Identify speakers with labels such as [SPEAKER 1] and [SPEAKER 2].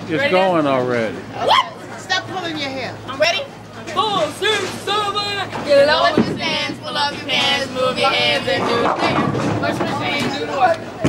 [SPEAKER 1] It's going already.
[SPEAKER 2] What? Stop pulling your hair.
[SPEAKER 3] I'm ready. 4, 6, 7. Get low in your stance, pull up your pants, move your hands and do the dance. Push machine, do the work.